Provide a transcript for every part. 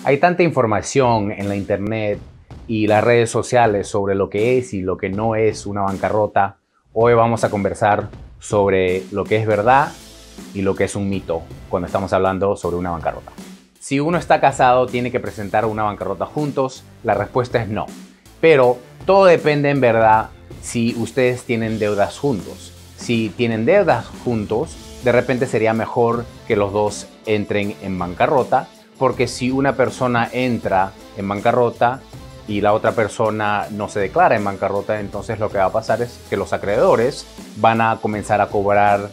Hay tanta información en la internet y las redes sociales sobre lo que es y lo que no es una bancarrota. Hoy vamos a conversar sobre lo que es verdad y lo que es un mito cuando estamos hablando sobre una bancarrota. Si uno está casado, ¿tiene que presentar una bancarrota juntos? La respuesta es no. Pero todo depende en verdad si ustedes tienen deudas juntos. Si tienen deudas juntos, de repente sería mejor que los dos entren en bancarrota, porque si una persona entra en bancarrota y la otra persona no se declara en bancarrota, entonces lo que va a pasar es que los acreedores van a comenzar a cobrar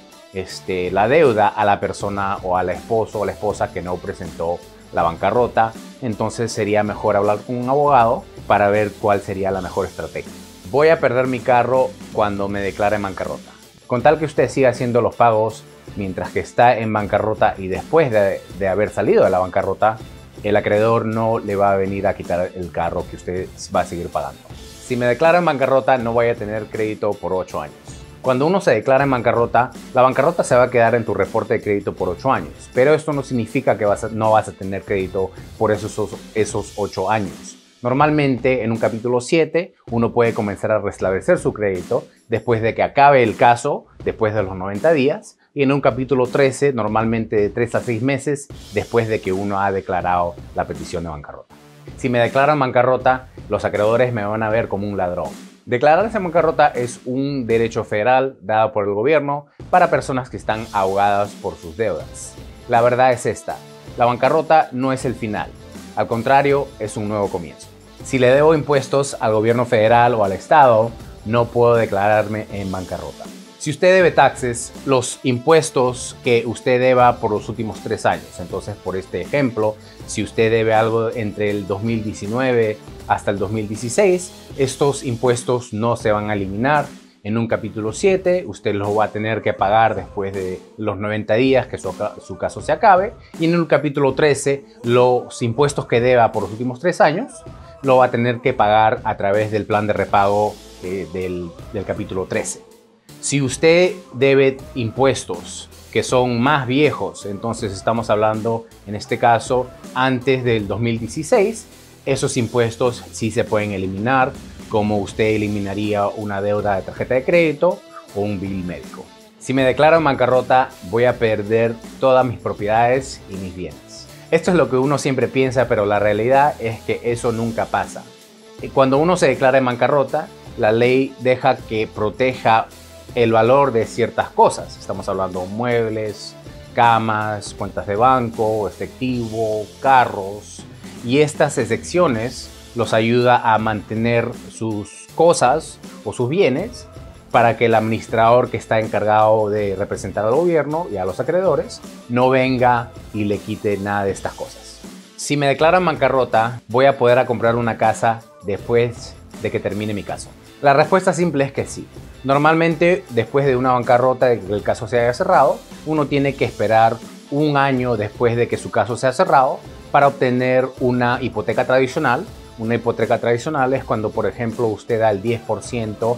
la deuda a la persona o al esposo o la esposa que no presentó la bancarrota. Entonces sería mejor hablar con un abogado para ver cuál sería la mejor estrategia. Voy a perder mi carro cuando me declare en bancarrota. Con tal que usted siga haciendo los pagos mientras que está en bancarrota y después de haber salido de la bancarrota, el acreedor no le va a venir a quitar el carro que usted va a seguir pagando. Si me declaro en bancarrota, no voy a tener crédito por 8 años. Cuando uno se declara en bancarrota, la bancarrota se va a quedar en tu reporte de crédito por 8 años. Pero esto no significa que no vas a tener crédito por esos 8 años. Normalmente en un capítulo 7 uno puede comenzar a restablecer su crédito después de que acabe el caso, después de los 90 días. Y en un capítulo 13, normalmente de 3 a 6 meses después de que uno ha declarado la petición de bancarrota. Si me declaro en bancarrota, los acreedores me van a ver como un ladrón. Declararse en bancarrota es un derecho federal dado por el gobierno para personas que están ahogadas por sus deudas. La verdad es esta: la bancarrota no es el final, al contrario, es un nuevo comienzo. Si le debo impuestos al gobierno federal o al estado, no puedo declararme en bancarrota. Si usted debe taxes, los impuestos que usted deba por los últimos 3 años, entonces por este ejemplo, si usted debe algo entre el 2019 hasta el 2016, estos impuestos no se van a eliminar. En un capítulo 7, usted los va a tener que pagar después de los 90 días que su caso se acabe. Y en un capítulo 13, los impuestos que deba por los últimos 3 años, lo va a tener que pagar a través del plan de repago del capítulo 13. Si usted debe impuestos que son más viejos, entonces estamos hablando en este caso antes del 2016, esos impuestos sí se pueden eliminar, como usted eliminaría una deuda de tarjeta de crédito o un bill médico. Si me declaro en bancarrota, voy a perder todas mis propiedades y mis bienes. Esto es lo que uno siempre piensa, pero la realidad es que eso nunca pasa. Cuando uno se declara en bancarrota, la ley deja que proteja el valor de ciertas cosas. Estamos hablando de muebles, camas, cuentas de banco, efectivo, carros. Y estas excepciones los ayuda a mantener sus cosas o sus bienes para que el administrador que está encargado de representar al gobierno y a los acreedores no venga y le quite nada de estas cosas. Si me declaran bancarrota, voy a poder comprar una casa después de que termine mi caso. La respuesta simple es que sí. Normalmente, después de una bancarrota, de que el caso se haya cerrado, uno tiene que esperar 1 año después de que su caso sea cerrado para obtener una hipoteca tradicional. Una hipoteca tradicional es cuando, por ejemplo, usted da el 10%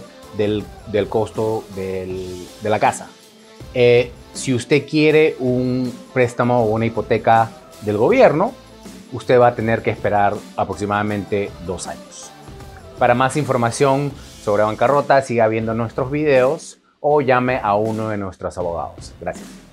del costo de la casa. Si usted quiere un préstamo o una hipoteca del gobierno, usted va a tener que esperar aproximadamente 2 años. Para más información sobre bancarrota, siga viendo nuestros videos o llame a uno de nuestros abogados. Gracias.